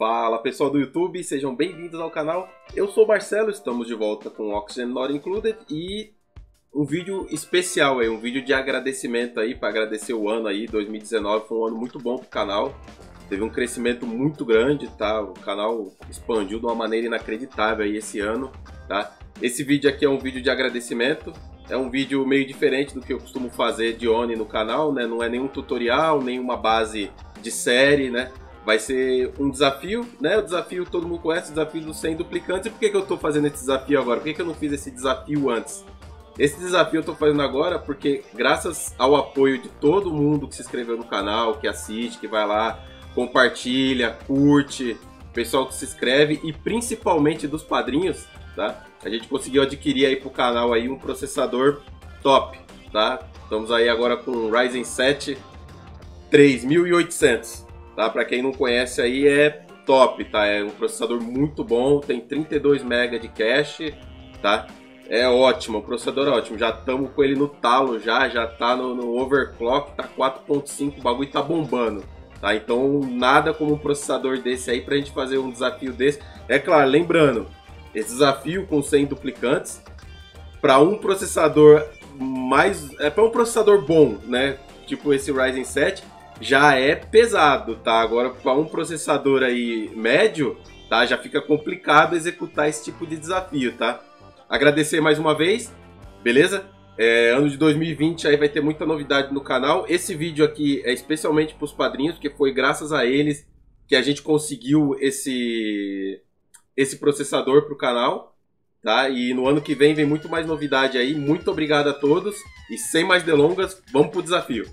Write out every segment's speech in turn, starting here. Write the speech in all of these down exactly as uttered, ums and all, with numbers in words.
Fala pessoal do YouTube, sejam bem-vindos ao canal. Eu sou o Marcelo, estamos de volta com Oxygen Not Included e um vídeo especial aí, um vídeo de agradecimento aí, para agradecer o ano aí, dois mil e dezenove foi um ano muito bom pro canal. Teve um crescimento muito grande, tá? O canal expandiu de uma maneira inacreditável aí esse ano, tá? Esse vídeo aqui é um vídeo de agradecimento, é um vídeo meio diferente do que eu costumo fazer de Oni no canal, né? Não é nenhum tutorial, nenhuma base de série, né? Vai ser um desafio, né? O desafio todo mundo conhece, o desafio dos cem duplicantes. E por que que eu tô fazendo esse desafio agora? Por que que eu não fiz esse desafio antes? Esse desafio eu tô fazendo agora porque graças ao apoio de todo mundo que se inscreveu no canal, que assiste, que vai lá, compartilha, curte, pessoal que se inscreve e principalmente dos padrinhos, tá? A gente conseguiu adquirir aí pro canal aí um processador top, tá? Estamos aí agora com um Ryzen sete três mil e oitocentos. Tá? Para quem não conhece aí é top, tá? É um processador muito bom, tem trinta e dois megabytes de cache, tá? É ótimo, o processador é ótimo, já estamos com ele no talo já, já tá no, no overclock, tá quatro ponto cinco, o bagulho tá bombando, tá? Então nada como um processador desse aí pra gente fazer um desafio desse. É claro, lembrando, esse desafio com cem duplicantes, para um processador mais, é para um processador bom, né? Tipo esse Ryzen sete, já é pesado, tá? Agora para um processador aí médio, tá? Já fica complicado executar esse tipo de desafio, tá? Agradecer mais uma vez, beleza? É, ano de dois mil e vinte aí vai ter muita novidade no canal. Esse vídeo aqui é especialmente para os padrinhos, porque foi graças a eles que a gente conseguiu esse esse processador para o canal, tá? E no ano que vem vem muito mais novidade aí. Muito obrigado a todos e sem mais delongas, vamos pro desafio.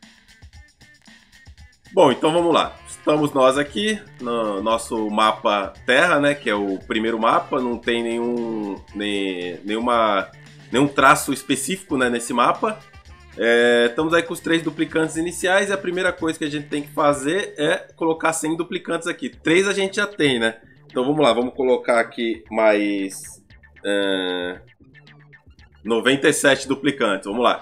Bom, então vamos lá. Estamos nós aqui no nosso mapa Terra, né? Que é o primeiro mapa. Não tem nenhum, nem, nenhuma, nenhum traço específico, né, nesse mapa. É, estamos aí com os três duplicantes iniciais. E a primeira coisa que a gente tem que fazer é colocar cem duplicantes aqui. Três a gente já tem, né? Então vamos lá. Vamos colocar aqui mais é, noventa e sete duplicantes. Vamos lá.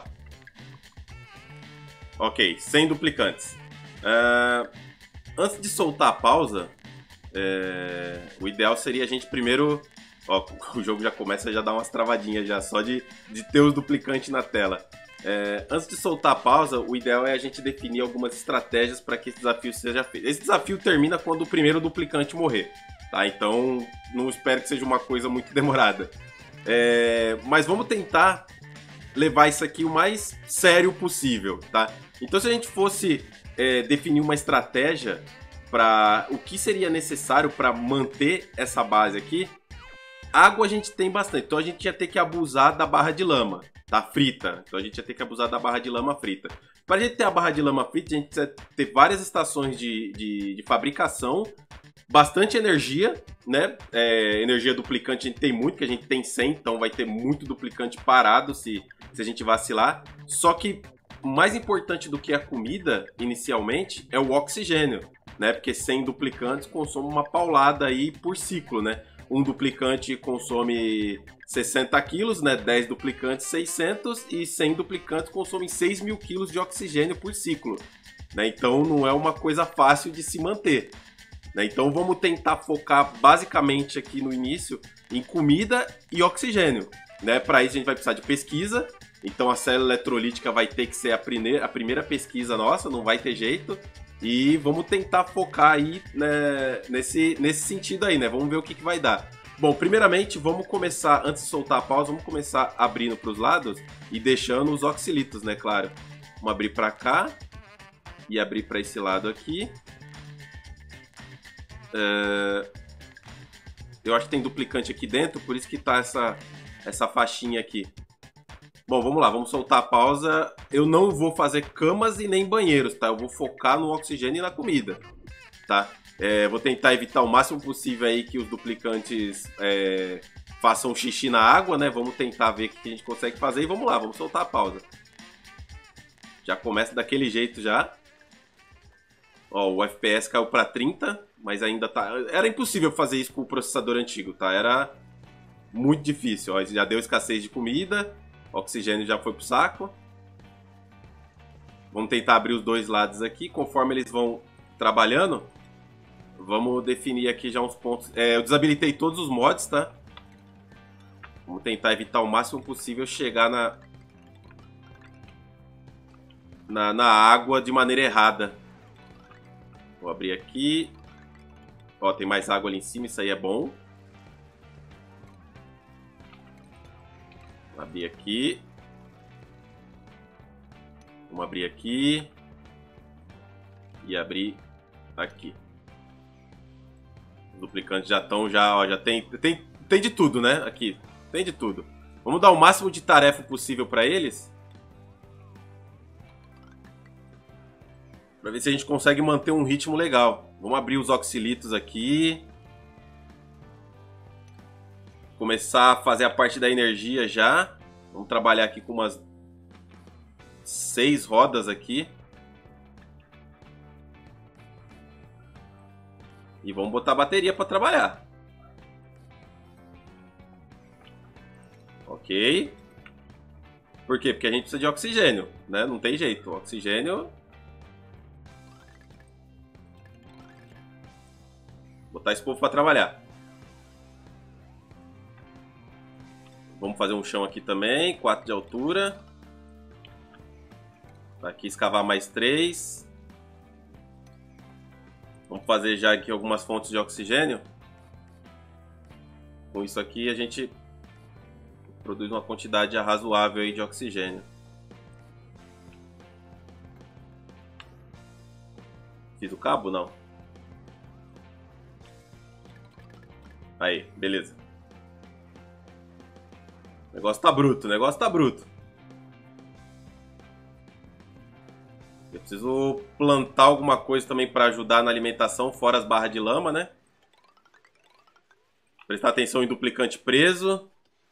Ok, cem duplicantes. Uh, antes de soltar a pausa, é, o ideal seria a gente primeiro... Ó, o jogo já começa a já dar umas travadinhas já, só de, de ter os duplicantes na tela. É, antes de soltar a pausa, o ideal é a gente definir algumas estratégias para que esse desafio seja feito. Esse desafio termina quando o primeiro duplicante morrer, tá? Então não espero que seja uma coisa muito demorada. É, mas vamos tentar levar isso aqui o mais sério possível, tá? Então se a gente fosse... É, definir uma estratégia para o que seria necessário para manter essa base aqui. Água a gente tem bastante, então a gente ia ter que abusar da barra de lama, tá? Frita. Então a gente ia ter que abusar da barra de lama frita. Para a gente ter a barra de lama frita, a gente precisa ter várias estações de, de, de fabricação, bastante energia, né? É, energia duplicante a gente tem muito, que a gente tem cem, então vai ter muito duplicante parado se, se a gente vacilar. Só que mais importante do que a comida, inicialmente, é o oxigênio, né? Porque cem duplicantes consomem uma paulada aí por ciclo, né? Um duplicante consome sessenta quilos, né? dez duplicantes, seiscentos, e cem duplicantes consomem seis mil quilos de oxigênio por ciclo, né? Então não é uma coisa fácil de se manter, né? Então vamos tentar focar basicamente aqui no início em comida e oxigênio, né? Para isso a gente vai precisar de pesquisa. Então a célula eletrolítica vai ter que ser a primeira, a primeira pesquisa nossa, não vai ter jeito. E vamos tentar focar aí, né, nesse, nesse sentido aí, né? Vamos ver o que, que vai dar. Bom, primeiramente vamos começar, antes de soltar a pausa, vamos começar abrindo para os lados e deixando os oxilitos, né? Claro. Vamos abrir para cá e abrir para esse lado aqui. Uh, eu acho que tem duplicante aqui dentro, por isso que tá essa, essa faixinha aqui. Bom, vamos lá, vamos soltar a pausa. Eu não vou fazer camas e nem banheiros, tá? Eu vou focar no oxigênio e na comida, tá? É, vou tentar evitar o máximo possível aí que os duplicantes é, façam xixi na água, né? Vamos tentar ver o que a gente consegue fazer e vamos lá, vamos soltar a pausa. Já começa daquele jeito já. Ó, o F P S caiu para trinta, mas ainda tá... Era impossível fazer isso com o processador antigo, tá? Era muito difícil, ó. Já deu escassez de comida... O oxigênio já foi pro saco. Vamos tentar abrir os dois lados aqui. Conforme eles vão trabalhando, Vamos definir aqui já uns pontos. É, eu desabilitei todos os mods, tá? Vamos tentar evitar o máximo possível chegar na, na, na água de maneira errada. Vou abrir aqui. Ó, tem mais água ali em cima, isso aí é bom. Vou abrir aqui. Vamos abrir aqui. E abrir aqui. Os duplicantes já estão, já, ó, já tem, tem, tem de tudo, né? Aqui, tem de tudo. Vamos dar o máximo de tarefa possível para eles. Para ver se a gente consegue manter um ritmo legal. Vamos abrir os oxilitos aqui. Começar a fazer a parte da energia já. Vamos trabalhar aqui com umas seis rodas aqui. E vamos botar a bateria para trabalhar. Ok. Por quê? Porque a gente precisa de oxigênio, né? Não tem jeito. O oxigênio... Botar esse povo para trabalhar. Vamos fazer um chão aqui também. quatro de altura. Aqui escavar mais três. Vamos fazer já aqui algumas fontes de oxigênio. Com isso aqui a gente produz uma quantidade razoável aí de oxigênio. Fiz o cabo? Não. Aí, beleza. O negócio tá bruto, o negócio tá bruto. Eu preciso plantar alguma coisa também para ajudar na alimentação, fora as barras de lama, né? Prestar atenção em duplicante preso.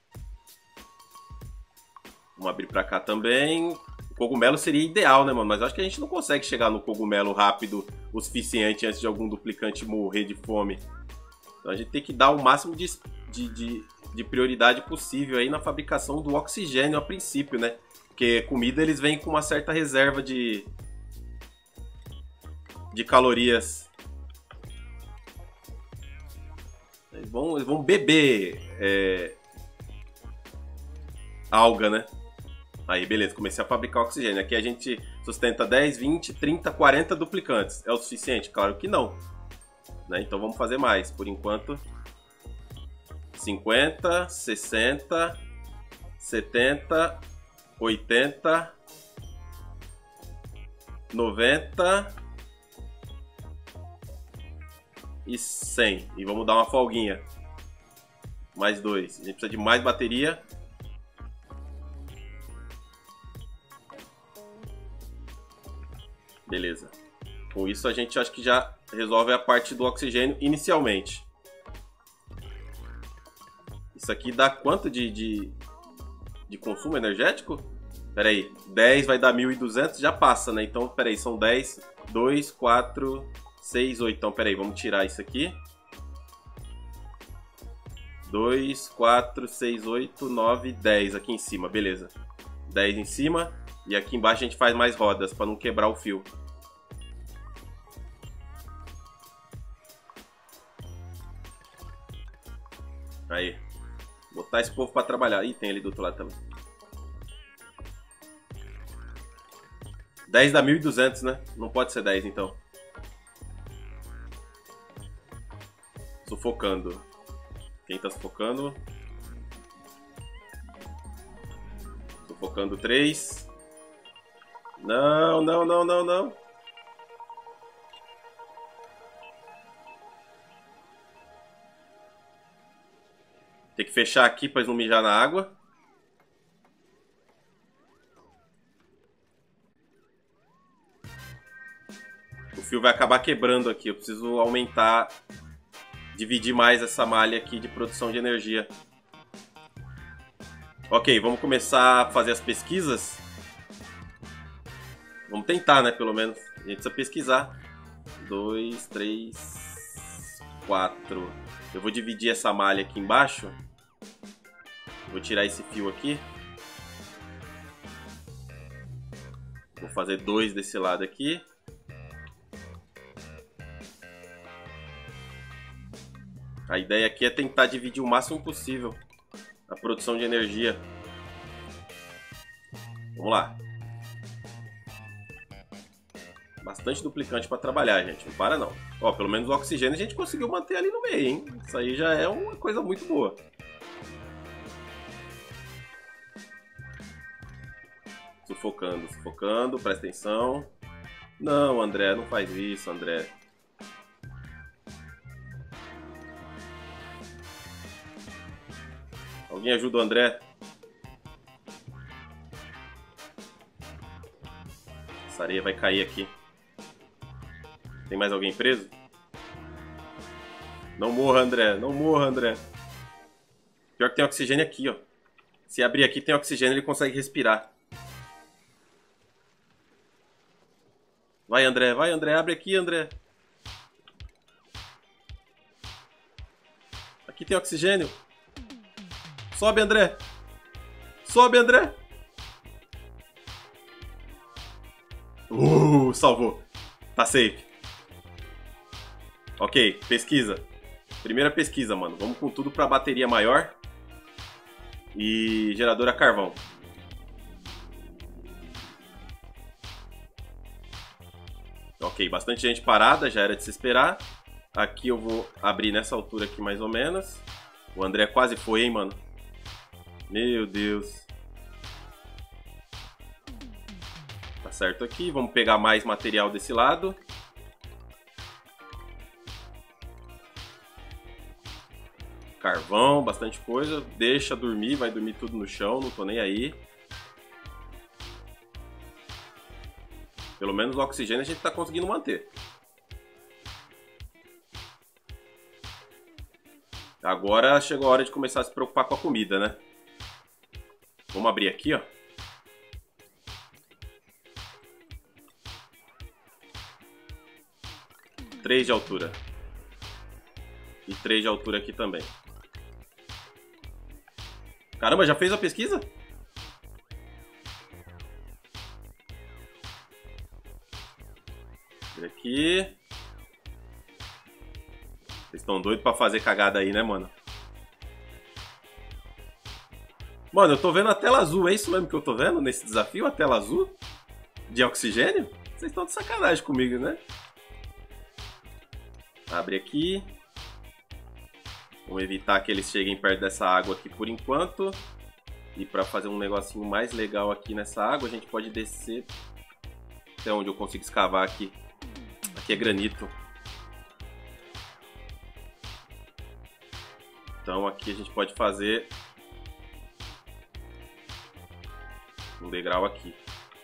Vamos abrir para cá também. O cogumelo seria ideal, né, mano? Mas eu acho que a gente não consegue chegar no cogumelo rápido o suficiente antes de algum duplicante morrer de fome. Então a gente tem que dar o máximo de, de, de, de prioridade possível aí na fabricação do oxigênio a princípio, né? Porque comida eles vêm com uma certa reserva de, de calorias. Eles vão, eles vão beber é, alga, né? Aí, beleza, comecei a fabricar oxigênio. Aqui a gente sustenta dez, vinte, trinta, quarenta duplicantes. É o suficiente? Claro que não. Né? Então vamos fazer mais. Por enquanto, cinquenta, sessenta, setenta, oitenta, noventa e cem. E vamos dar uma folguinha. Mais dois. A gente precisa de mais bateria. Beleza. Com isso a gente acho que já resolve a parte do oxigênio inicialmente. Isso aqui dá quanto de, de, de consumo energético? Pera aí, dez vai dar mil e duzentos, já passa, né? Então, pera aí, são dez, dois, quatro, seis, oito. Então, pera aí, vamos tirar isso aqui. dois, quatro, seis, oito, nove, dez aqui em cima, beleza. dez em cima e aqui embaixo a gente faz mais rodas para não quebrar o fio. Aí, botar esse povo para trabalhar. Ih, tem ali do outro lado também. dez dá mil e duzentos, né? Não pode ser dez, então. Sufocando. Quem tá sufocando? Sufocando três. Não, não, não, não, não. Tem que fechar aqui para não mijar na água. O fio vai acabar quebrando aqui. Eu preciso aumentar, dividir mais essa malha aqui de produção de energia. Ok, vamos começar a fazer as pesquisas. Vamos tentar, né, pelo menos. A gente precisa pesquisar. Dois, três, quatro. Eu vou dividir essa malha aqui embaixo. Vou tirar esse fio aqui. Vou fazer dois desse lado aqui. A ideia aqui é tentar dividir o máximo possível a produção de energia. Vamos lá. Bastante duplicante para trabalhar, gente. Não para, não. Ó, pelo menos o oxigênio a gente conseguiu manter ali no meio, hein? Isso aí já é uma coisa muito boa. Sufocando, sufocando. Presta atenção. Não, André, não faz isso, André. Alguém ajuda o André? Essa areia vai cair aqui. Tem mais alguém preso? Não morra, André. Não morra, André. Pior que tem oxigênio aqui, ó. Se abrir aqui, tem oxigênio, ele consegue respirar. Vai, André. Vai, André. Abre aqui, André. Aqui tem oxigênio. Sobe, André. Sobe, André. Uh, salvou. Tá safe. Ok, pesquisa. Primeira pesquisa, mano. Vamos com tudo pra bateria maior. E gerador a carvão. Ok, bastante gente parada, já era de se esperar. Aqui eu vou abrir nessa altura aqui mais ou menos. O André quase foi, hein, mano. Meu Deus. Tá certo aqui. Vamos pegar mais material desse lado. Carvão, bastante coisa. Deixa dormir, vai dormir tudo no chão, não tô nem aí. Pelo menos o oxigênio a gente tá conseguindo manter. Agora chegou a hora de começar a se preocupar com a comida, né? Vamos abrir aqui, ó. três de altura. E três de altura aqui também. Caramba, já fez a pesquisa? Aqui. Vocês estão doidos pra fazer cagada aí, né, mano? Mano, eu tô vendo a tela azul. É isso mesmo que eu tô vendo nesse desafio? A tela azul? De oxigênio? Vocês estão de sacanagem comigo, né? Abre aqui. Vamos evitar que eles cheguem perto dessa água aqui por enquanto. E pra fazer um negocinho mais legal aqui nessa água, a gente pode descer até onde eu consigo escavar aqui. Aqui é granito. Então aqui a gente pode fazer um degrau aqui.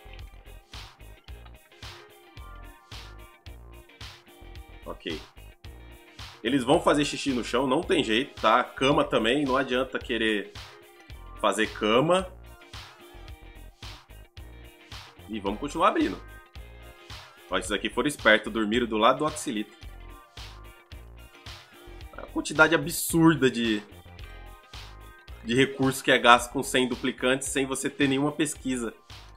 Ok. Eles vão fazer xixi no chão, não tem jeito, tá? Cama também, não adianta querer fazer cama. E vamos continuar abrindo. Ó, esses aqui foram espertos, dormiram do lado do oxilito. A quantidade absurda de, de recursos que é gasto com cem duplicantes sem você ter nenhuma pesquisa.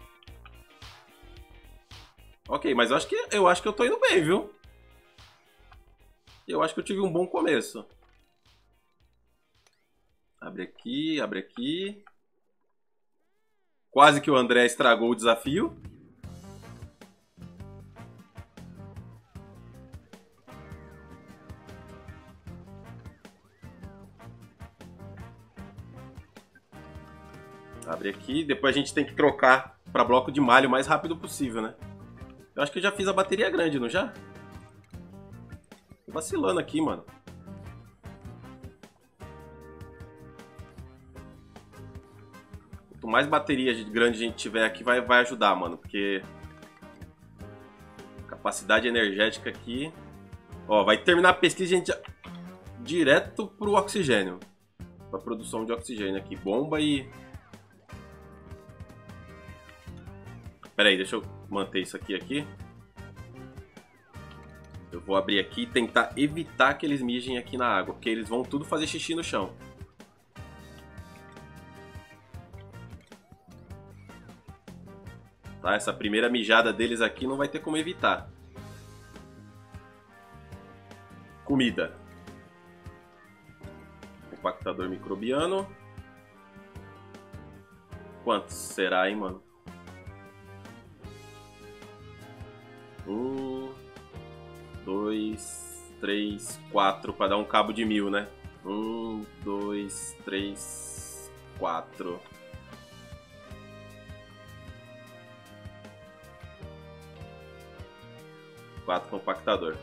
Ok, mas eu acho que eu acho que eu tô indo bem, viu? Eu acho que eu tive um bom começo. Abre aqui, abre aqui. Quase que o André estragou o desafio. Abre aqui. Depois a gente tem que trocar para bloco de malha o mais rápido possível, né? Eu acho que eu já fiz a bateria grande, não já? Tô vacilando aqui, mano. Quanto mais bateria grande a gente tiver aqui, vai, vai ajudar, mano. Porque capacidade energética aqui... Ó, vai terminar a pesquisa e a gente já... direto pro oxigênio. Pra produção de oxigênio aqui. Bomba e... Pera aí, deixa eu manter isso aqui aqui. Eu vou abrir aqui e tentar evitar que eles mijem aqui na água, porque eles vão tudo fazer xixi no chão. Tá? Essa primeira mijada deles aqui não vai ter como evitar. Comida. compactador microbiano. Quantos será, hein, mano? Um, dois, três, quatro, para dar um cabo de mil, né? Um, dois, três, quatro. Quatro compactador.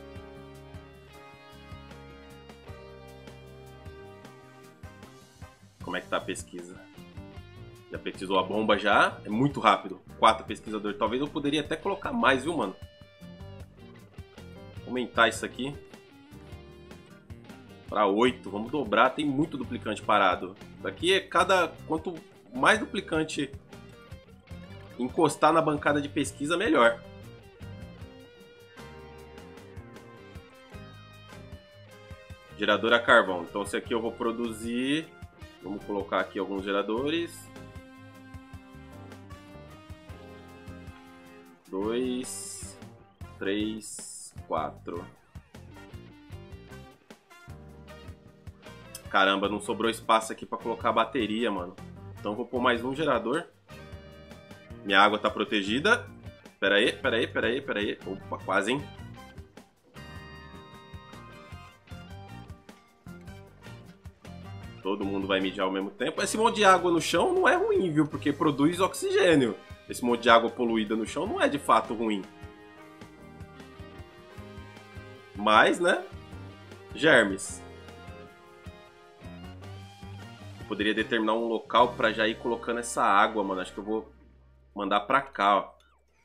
Como é que tá a pesquisa? Já pesquisou a bomba já? É muito rápido. Quatro pesquisadores. Talvez eu poderia até colocar mais, viu, mano? Aumentar isso aqui para oito. Vamos dobrar. Tem muito duplicante parado. Daqui é cada... Quanto mais duplicante encostar na bancada de pesquisa, melhor. Gerador a carvão. Então esse aqui eu vou produzir. Vamos colocar aqui alguns geradores. Dois, três, quatro. Caramba, não sobrou espaço aqui para colocar a bateria, mano. Então eu vou pôr mais um gerador. Minha água tá protegida. Pera aí, pera aí, pera aí, pera aí. Opa, quase, hein? Todo mundo vai mijar ao mesmo tempo. Esse monte de água no chão não é ruim, viu? Porque produz oxigênio. Esse monte de água poluída no chão não é de fato ruim. Mas, né? Germes. Eu poderia determinar um local para já ir colocando essa água, mano. Acho que eu vou mandar pra cá, ó.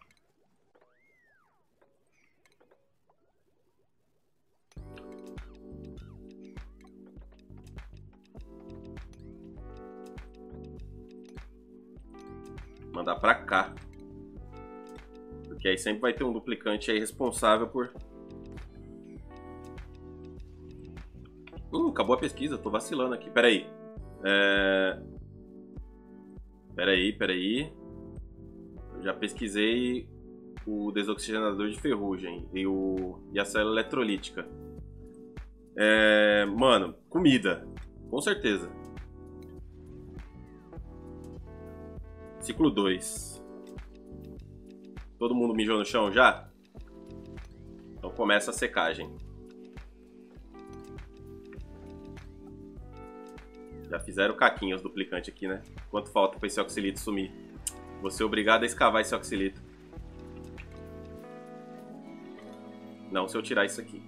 Mandar pra cá. Porque aí sempre vai ter um duplicante aí responsável por... Hum, acabou a pesquisa, tô vacilando aqui. Pera aí. É... Pera aí, pera aí. Eu já pesquisei o desoxigenador de ferrugem e, o... e a célula eletrolítica. É... Mano, comida. Com certeza. Ciclo dois. Todo mundo mijou no chão já? Então começa a secagem. Já fizeram caquinhos duplicante aqui, né? Quanto falta para esse oxilito sumir? Vou ser obrigado a escavar esse oxilito. Não, se eu tirar isso aqui.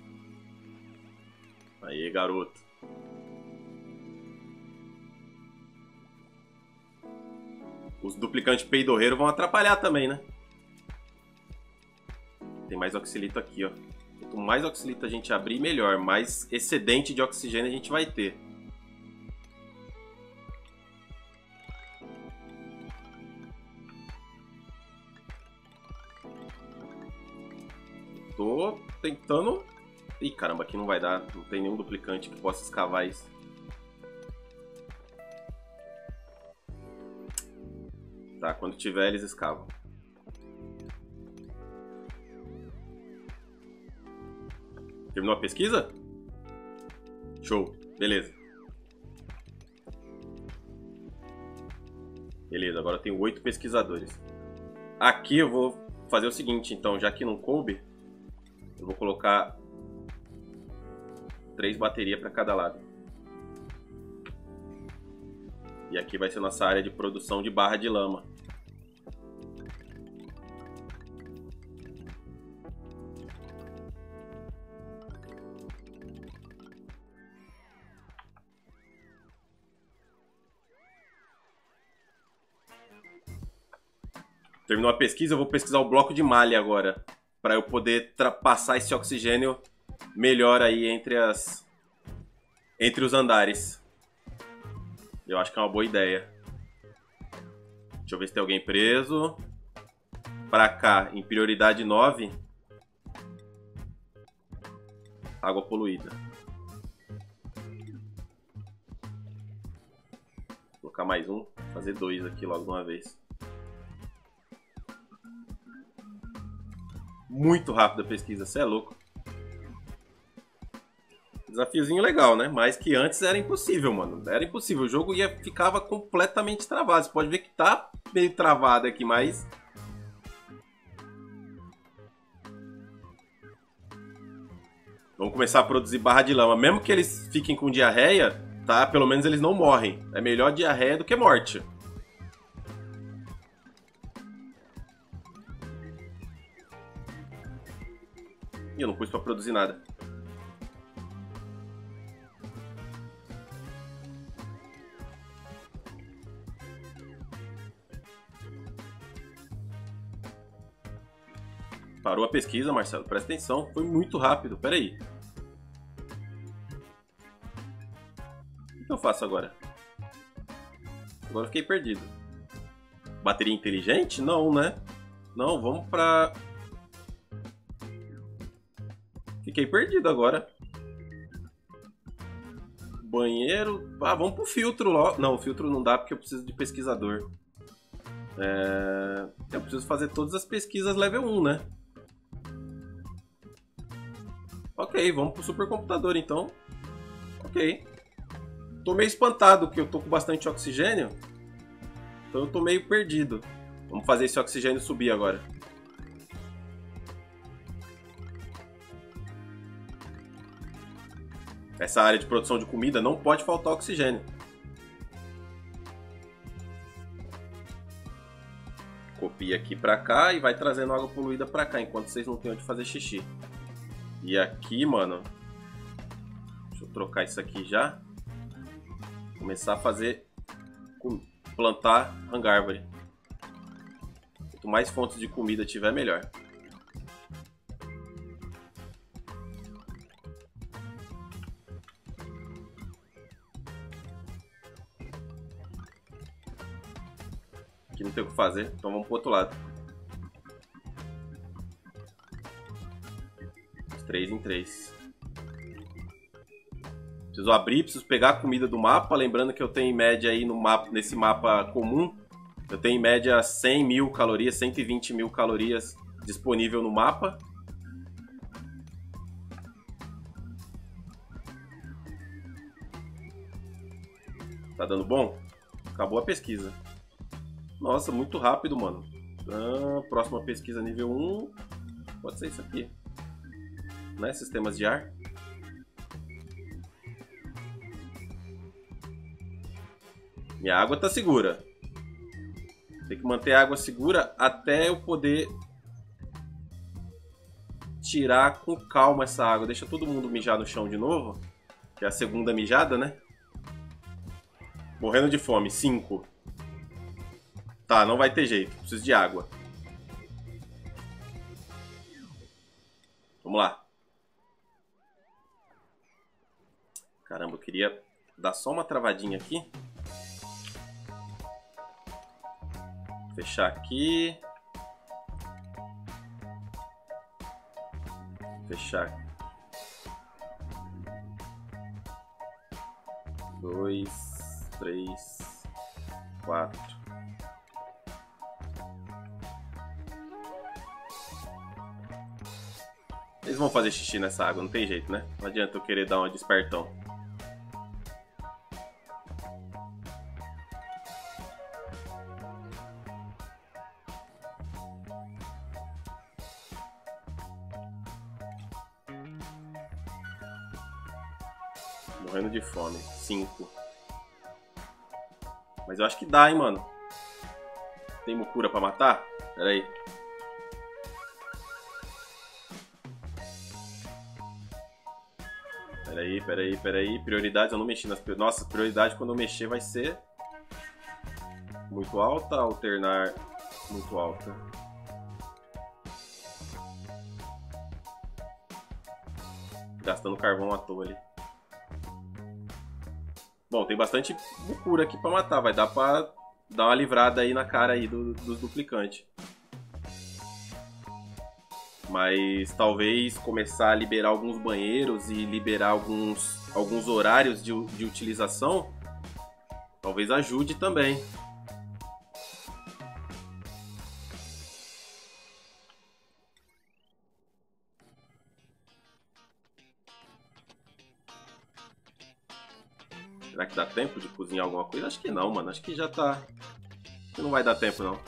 Aí, garoto. Os duplicantes peidorreiros vão atrapalhar também, né? Tem mais oxilito aqui, ó. Quanto mais oxilito a gente abrir, melhor. Mais excedente de oxigênio a gente vai ter. Tô tentando... Ih, caramba, aqui não vai dar. Não tem nenhum duplicante que possa escavar isso. Tá, quando tiver eles escavam. Terminou a pesquisa? Show, beleza. Beleza, agora eu tenho oito pesquisadores. Aqui eu vou fazer o seguinte, então, já que não coube, eu vou colocar três baterias para cada lado. E aqui vai ser nossa área de produção de barra de lama. Terminou a pesquisa, eu vou pesquisar o bloco de malha agora, para eu poder passar esse oxigênio melhor aí entre as entre os andares. Eu acho que é uma boa ideia. Deixa eu ver se tem alguém preso. Pra cá, em prioridade nove, água poluída. Vou colocar mais um, fazer dois aqui logo de uma vez. Muito rápido a pesquisa, você é louco. Desafiozinho legal, né? Mas que antes era impossível, mano. Era impossível. O jogo ia, ficava completamente travado. Você pode ver que tá meio travado aqui, mas... Vamos começar a produzir barra de lama. Mesmo que eles fiquem com diarreia, tá? Pelo menos eles não morrem. É melhor diarreia do que morte. Ih, eu não pus pra produzir nada. Parou a pesquisa, Marcelo. Presta atenção. Foi muito rápido. Pera aí. O que eu faço agora? Agora eu fiquei perdido. Bateria inteligente? Não, né? Não, vamos pra... Fiquei perdido agora. Banheiro... Ah, vamos pro filtro logo. Não, o filtro não dá porque eu preciso de pesquisador. É... Eu preciso fazer todas as pesquisas level um, né? Ok, vamos pro supercomputador então. Ok. Tô meio espantado que eu tô com bastante oxigênio. Então eu tô meio perdido. Vamos fazer esse oxigênio subir agora. Essa área de produção de comida não pode faltar oxigênio. Copia aqui pra cá e vai trazendo água poluída pra cá, enquanto vocês não têm onde fazer xixi. E aqui, mano... Deixa eu trocar isso aqui já. Começar a fazer... Plantar hangárvore. Quanto mais fontes de comida tiver, melhor. Aqui não tem o que fazer, então vamos pro outro lado. três em três. Preciso abrir, preciso pegar a comida do mapa. Lembrando que eu tenho em média aí no mapa, nesse mapa comum, eu tenho em média cem mil calorias, cento e vinte mil calorias disponível no mapa. Tá dando bom? Acabou a pesquisa. Nossa, muito rápido, mano. Ah, próxima pesquisa nível um. Pode ser isso aqui. Né? Sistemas de ar. Minha água tá segura. Tem que manter a água segura até eu poder tirar com calma essa água. Deixa todo mundo mijar no chão de novo. Que é a segunda mijada, né? Morrendo de fome. cinco. Tá, não vai ter jeito. Preciso de água. Vamos lá. Caramba, eu queria dar só uma travadinha aqui. Fechar aqui. Fechar. Dois, três, quatro. Eles vão fazer xixi nessa água, não tem jeito, né? Não adianta eu querer dar uma despertão. Morrendo de fome. cinco. Mas eu acho que dá, hein, mano. Tem Mukura pra matar? Pera aí. Peraí, peraí, peraí. Prioridades, eu não mexi nas prioridades. Nossa, prioridade quando eu mexer vai ser muito alta, alternar muito alta. Gastando carvão à toa ali. Bom, tem bastante Mukura aqui pra matar. Vai dar pra dar uma livrada aí na cara aí do, dos duplicantes. Mas talvez começar a liberar alguns banheiros e liberar alguns, alguns horários de, de utilização, talvez ajude também. Será que dá tempo de cozinhar alguma coisa? Acho que não, mano. Acho que já tá... Acho que não vai dar tempo, não.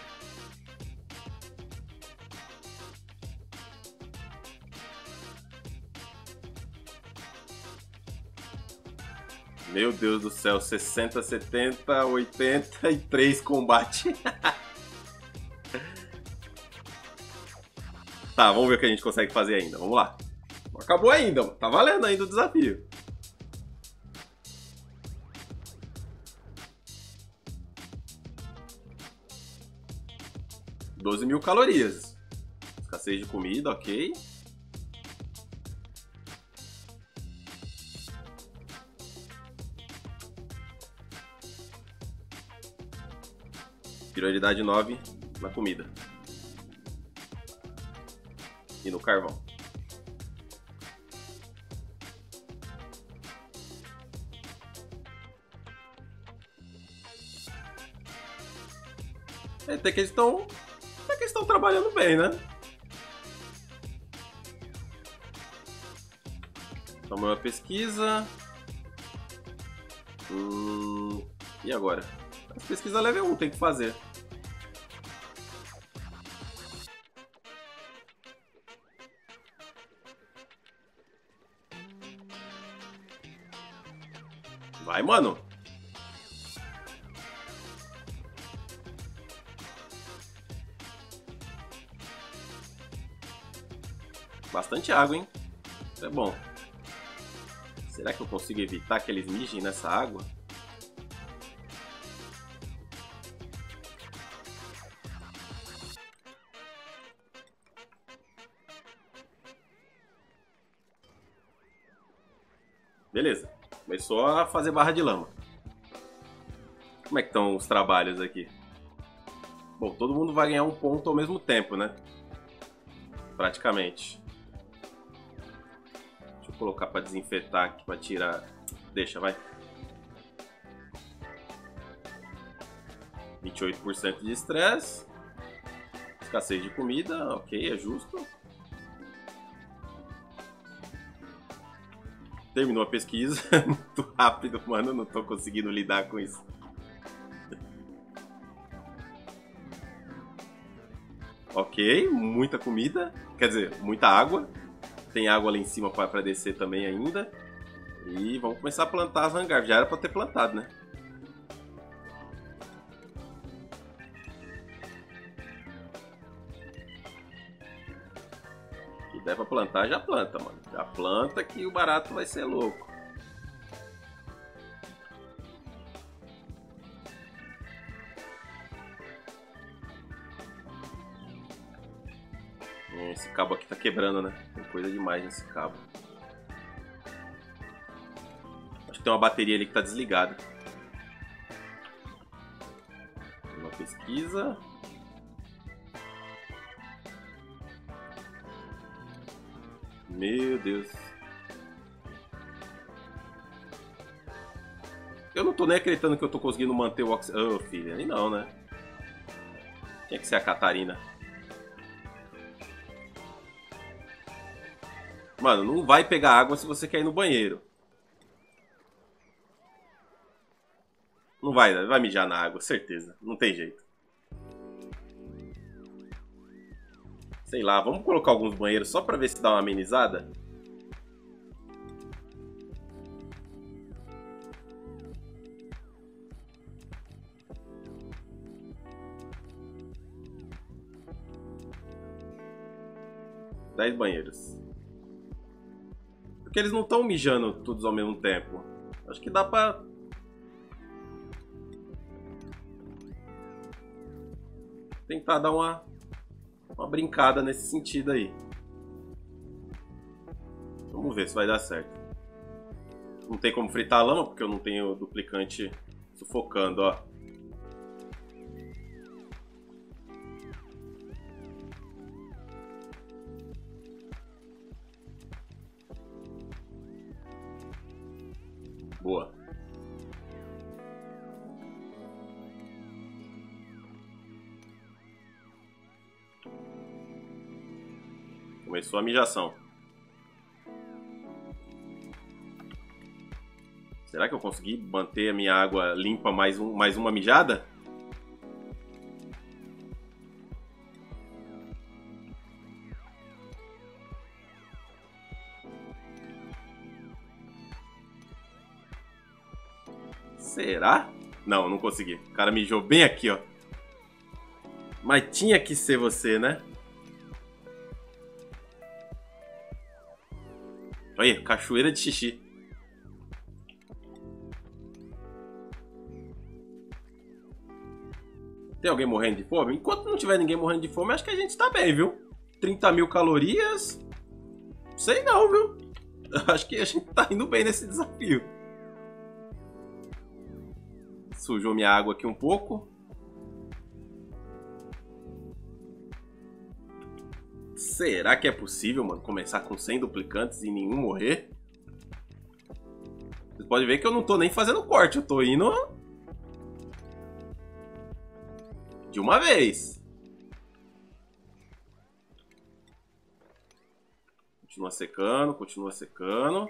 Meu Deus do céu, sessenta, setenta, oitenta e três combate. Tá, vamos ver o que a gente consegue fazer ainda. Vamos lá. Não acabou ainda, mano. Tá valendo ainda o desafio. doze mil calorias. Escassez de comida, ok. Prioridade nove na comida. E no carvão. É, até que eles estão... Até que eles estão trabalhando bem, né? Toma uma pesquisa. Hum... E agora? As pesquisas level um tem que fazer. Vai, mano. Bastante água, hein? Isso é bom. Será que eu consigo evitar que eles mijem nessa água? Beleza. Começou a fazer barra de lama. Como é que estão os trabalhos aqui? Bom, todo mundo vai ganhar um ponto ao mesmo tempo, né? Praticamente. Deixa eu colocar para desinfetar aqui, para tirar... Deixa, vai. vinte e oito por cento de estresse. Escassez de comida, ok, é justo. Terminou a pesquisa. Muito rápido, mano. Não tô conseguindo lidar com isso. Ok, muita comida. Quer dizer, muita água. Tem água lá em cima para descer também ainda. E vamos começar a plantar as hangars. Já era para ter plantado, né? Se der pra plantar, já planta, mano. Já planta que o barato vai ser louco. Esse cabo aqui tá quebrando, né? Tem coisa demais nesse cabo. Acho que tem uma bateria ali que tá desligada. Uma pesquisa. Meu Deus. Eu não tô nem acreditando que eu tô conseguindo manter o oxigênio. Oh, filha, aí não, né? Tinha que ser a Catarina. Mano, não vai pegar água se você quer ir no banheiro. Não vai, vai mijar na água, certeza. Não tem jeito. Sei lá, vamos colocar alguns banheiros só pra ver se dá uma amenizada? Dez banheiros. Porque eles não estão mijando todos ao mesmo tempo. Acho que dá pra... tentar dar uma... uma brincada nesse sentido aí. Vamos ver se vai dar certo. Não tem como fritar a lama, porque eu não tenho duplicante sufocando, ó. Boa. Começou a mijação. Será que eu consegui manter a minha água limpa mais, um, mais uma mijada? Será? Não, não consegui. O cara mijou bem aqui, ó. Mas tinha que ser você, né? Olha, cachoeira de xixi. Tem alguém morrendo de fome? Enquanto não tiver ninguém morrendo de fome, acho que a gente tá bem, viu? trinta mil calorias... Sei não, viu? Acho que a gente tá indo bem nesse desafio. Sujou minha água aqui um pouco. Será que é possível, mano, começar com cem duplicantes e nenhum morrer? Vocês podem ver que eu não tô nem fazendo corte, eu tô indo... de uma vez. Continua secando, continua secando.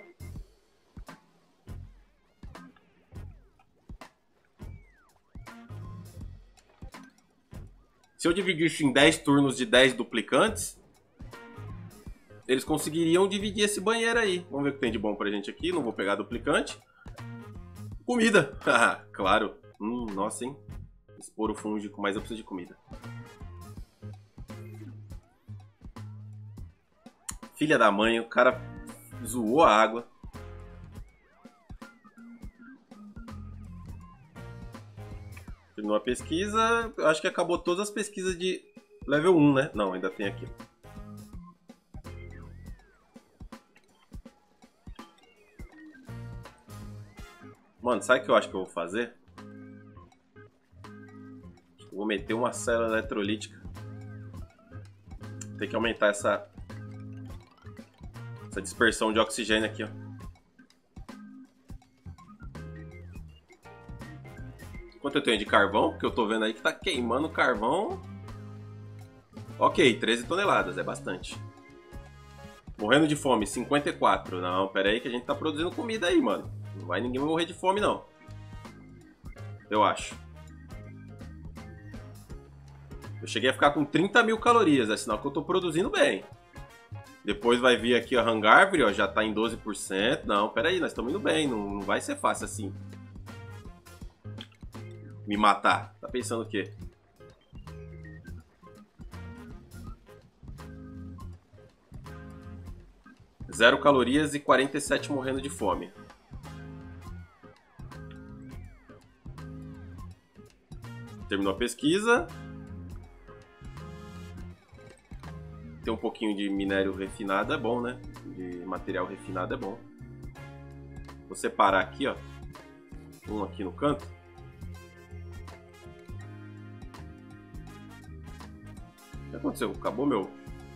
Se eu dividir isso em dez turnos de dez duplicantes, eles conseguiriam dividir esse banheiro aí. Vamos ver o que tem de bom pra gente aqui. Não vou pegar duplicante. Comida. Claro. Hum, nossa, hein? Esporo fúngico, mas eu preciso de comida. Filha da mãe, o cara zoou a água. Terminou a pesquisa. Eu acho que acabou todas as pesquisas de level um, né? Não, ainda tem aqui. Mano, sabe o que eu acho que eu vou fazer? Vou meter uma célula eletrolítica. Tem que aumentar essa, essa dispersão de oxigênio aqui, ó. Quanto eu tenho de carvão? Porque eu tô vendo aí que tá queimando carvão. Ok, treze toneladas, é bastante. Morrendo de fome, cinquenta e quatro. Não, pera aí que a gente tá produzindo comida aí, mano. Não vai ninguém morrer de fome, não. Eu acho. Eu cheguei a ficar com trinta mil calorias, é sinal que eu tô produzindo bem. Depois vai vir aqui a Hungárvore, ó, já tá em doze por cento. Não, pera aí, nós estamos indo bem, não, não vai ser fácil assim. Me matar. Tá pensando o quê? Zero calorias e quarenta e sete morrendo de fome. Terminou a pesquisa. Ter um pouquinho de minério refinado é bom, né? De material refinado é bom. Vou separar aqui, ó. Um aqui no canto. O que aconteceu? Acabou meu...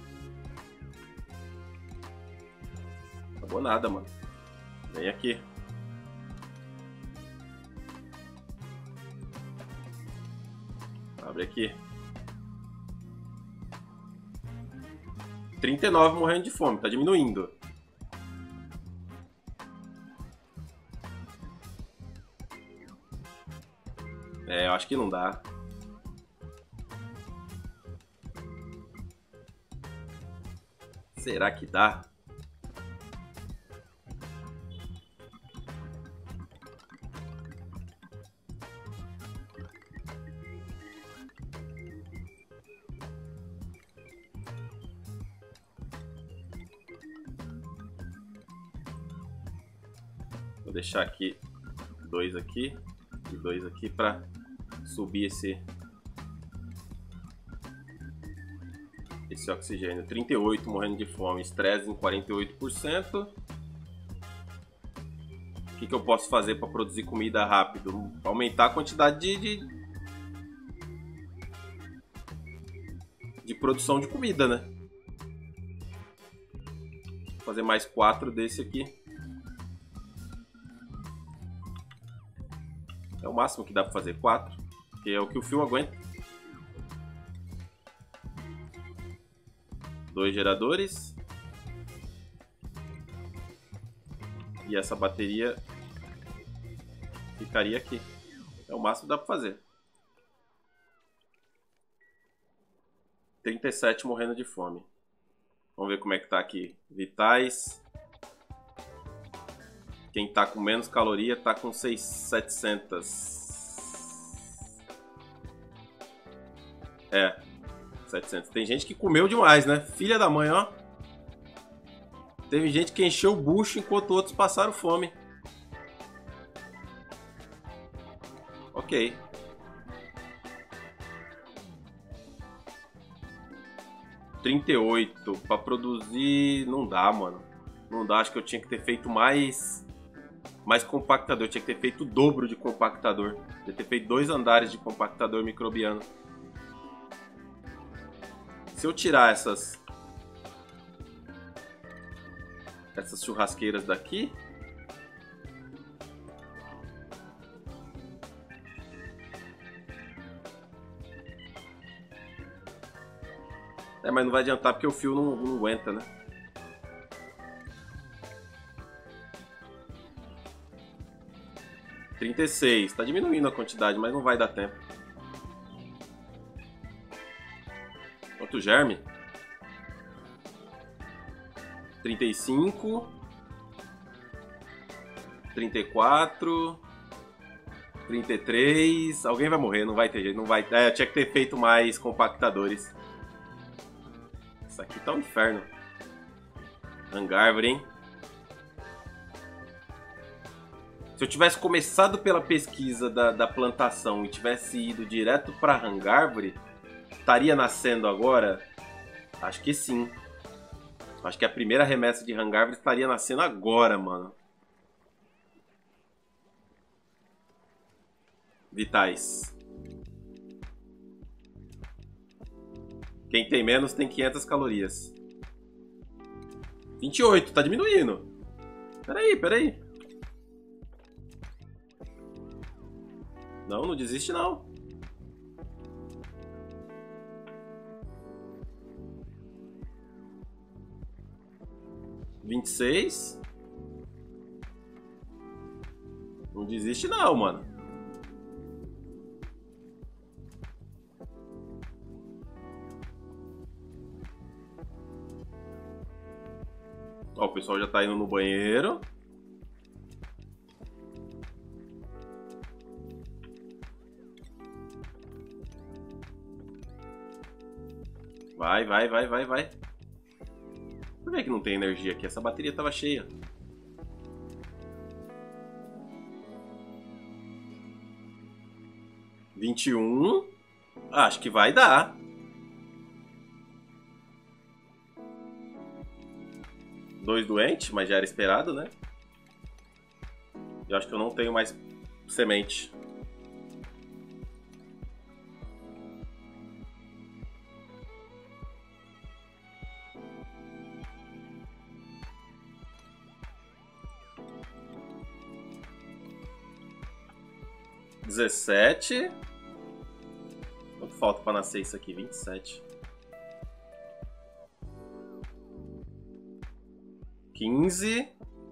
Acabou nada, mano. Vem aqui. Abre aqui. trinta e nove morrendo de fome, tá diminuindo. É, eu acho que não dá. Será que dá? Vou deixar aqui dois aqui e dois aqui para subir esse esse oxigênio. trinta e oito morrendo de fome, estresse em quarenta e oito por cento. O que, que eu posso fazer para produzir comida rápido? Aumentar a quantidade de, de de produção de comida, né? Vou fazer mais quatro desse aqui. É o máximo que dá para fazer, quatro, que é o que o fio aguenta. Dois geradores. E essa bateria Ficaria aqui. É o máximo que dá pra fazer. trinta e sete morrendo de fome. Vamos ver como é que tá aqui. Vitais. Quem tá com menos caloria tá com setecentos. É. setecentos. Tem gente que comeu demais, né? Filha da mãe, ó. Teve gente que encheu o bucho enquanto outros passaram fome. Ok. trinta e oito pra produzir... Não dá, mano. Não dá. Acho que eu tinha que ter feito mais... Mais compactador. Eu tinha que ter feito o dobro de compactador. Eu tinha que ter feito dois andares de compactador microbiano. Se eu tirar essas... Essas churrasqueiras daqui... É, mas não vai adiantar porque o fio não, não aguenta, né? trinta e seis. Tá diminuindo a quantidade, mas não vai dar tempo. Outro germe. trinta e cinco. trinta e quatro. trinta e três. Alguém vai morrer, não vai ter jeito. Não vai... É, eu tinha que ter feito mais compactadores. Isso aqui tá um inferno. Hangárvore, hein? Se eu tivesse começado pela pesquisa da, da plantação e tivesse ido direto pra hangárvore, estaria nascendo agora? Acho que sim. Acho que a primeira remessa de hangárvore estaria nascendo agora, mano. Vitais. Quem tem menos tem quinhentas calorias. vinte e oito, tá diminuindo. Peraí, peraí. Não, não desiste não. vinte e seis. Não desiste não, mano. Ó, o pessoal já tá indo no banheiro. Vai, vai, vai, vai, vai. Por que que não tem energia aqui? Essa bateria tava cheia. vinte e um. Acho que vai dar. Dois doentes, mas já era esperado, né? Eu acho que eu não tenho mais semente. dezessete. Quanto falta para nascer isso aqui? vinte e sete. quinze.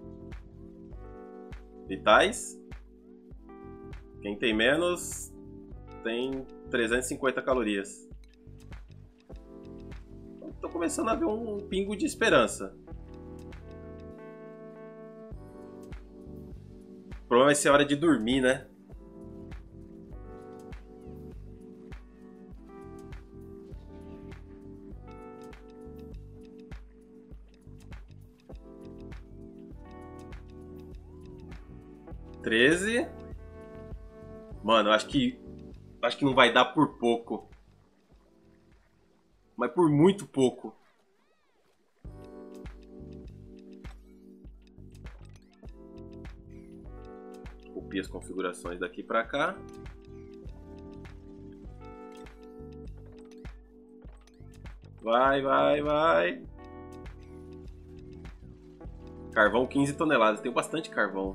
Vitais. Quem tem menos tem trezentas e cinquenta calorias. Tô começando a ver um pingo de esperança. O problema vai ser a hora de dormir, né? treze. Mano, eu acho que acho que não vai dar por pouco. Mas por muito pouco. Copia as configurações daqui pra cá. Vai, vai, vai. Carvão quinze toneladas. Tenho bastante carvão.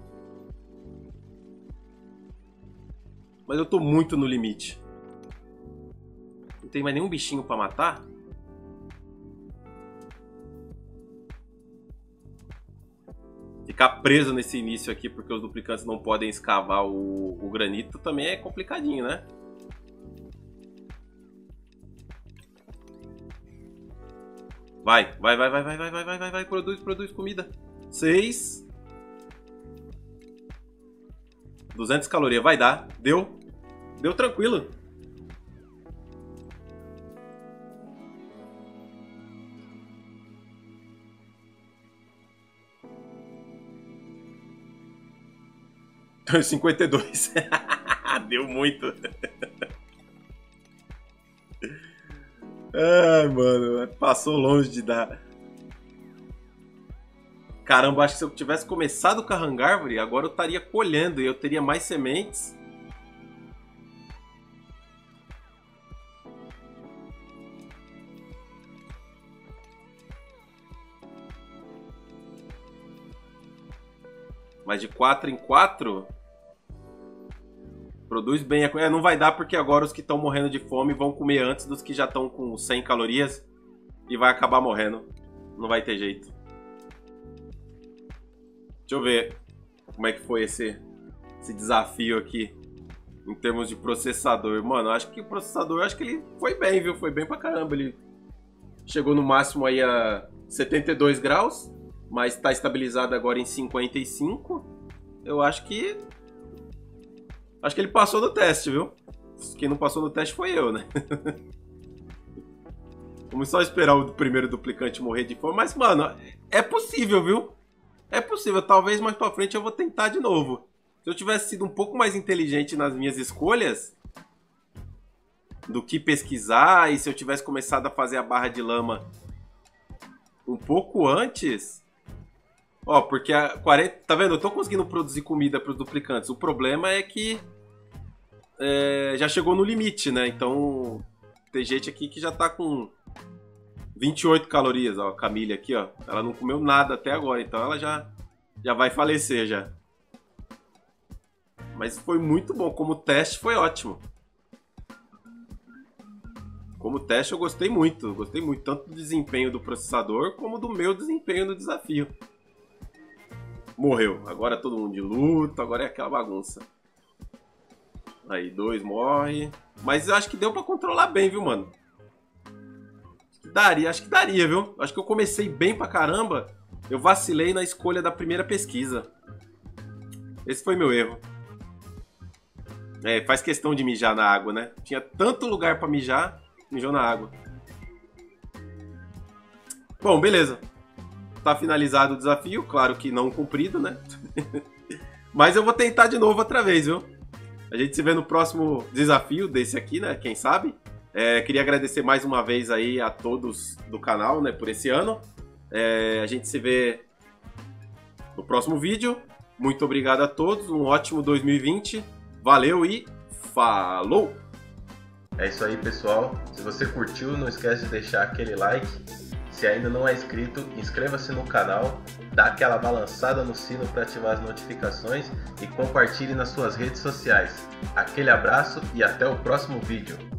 Mas eu tô muito no limite. Não tem mais nenhum bichinho pra matar? Ficar preso nesse início aqui porque os duplicantes não podem escavar o, o granito também é complicadinho, né? Vai, vai, vai, vai, vai, vai, vai, vai, vai, vai, produz, produz comida. Seis. duzentas calorias, vai dar. Deu. Deu tranquilo. cinquenta e dois. Deu muito. Ai, mano, passou longe de dar. Caramba, acho que se eu tivesse começado com a hangárvore, agora eu estaria colhendo e eu teria mais sementes. Mas de quatro em quatro... Produz bem. É, não vai dar porque agora os que estão morrendo de fome vão comer antes dos que já estão com cem calorias. E vai acabar morrendo. Não vai ter jeito. Deixa eu ver como é que foi esse, esse desafio aqui. Em termos de processador. Mano, acho que o processador, acho que ele foi bem, viu? Foi bem pra caramba. Ele chegou no máximo aí a setenta e dois graus. Mas tá estabilizado agora em cinquenta e cinco. Eu acho que... Acho que ele passou no teste, viu? Quem não passou no teste foi eu, né? Vamos só esperar o primeiro duplicante morrer de fome. Mas, mano, é possível, viu? É possível. Talvez mais pra frente eu vou tentar de novo. Se eu tivesse sido um pouco mais inteligente nas minhas escolhas do que pesquisar, e se eu tivesse começado a fazer a barra de lama um pouco antes... Ó, porque a quarenta... Tá vendo? Eu tô conseguindo produzir comida pros duplicantes. O problema é que é, já chegou no limite, né? Então tem gente aqui que já tá com vinte e oito calorias. Ó, a Camille aqui, ó. Ela não comeu nada até agora, então ela já, já vai falecer já. Mas foi muito bom. Como teste foi ótimo. Como teste eu gostei muito. Gostei muito tanto do desempenho do processador como do meu desempenho no desafio. Morreu. Agora todo mundo de luto. Agora é aquela bagunça. Aí, dois morre. Mas eu acho que deu pra controlar bem, viu, mano? Daria, acho que daria, viu? Acho que eu comecei bem pra caramba. Eu vacilei na escolha da primeira pesquisa. Esse foi meu erro. É, faz questão de mijar na água, né? Tinha tanto lugar pra mijar, mijou na água. Bom, beleza. Tá finalizado o desafio, claro que não cumprido, né? Mas eu vou tentar de novo outra vez, viu? A gente se vê no próximo desafio desse aqui, né? Quem sabe? É, queria agradecer mais uma vez aí a todos do canal, né? Por esse ano. É, a gente se vê no próximo vídeo. Muito obrigado a todos. Um ótimo dois mil e vinte. Valeu e falou! É isso aí, pessoal. Se você curtiu, não esquece de deixar aquele like. Se ainda não é inscrito, inscreva-se no canal, dá aquela balançada no sino para ativar as notificações e compartilhe nas suas redes sociais. Aquele abraço e até o próximo vídeo.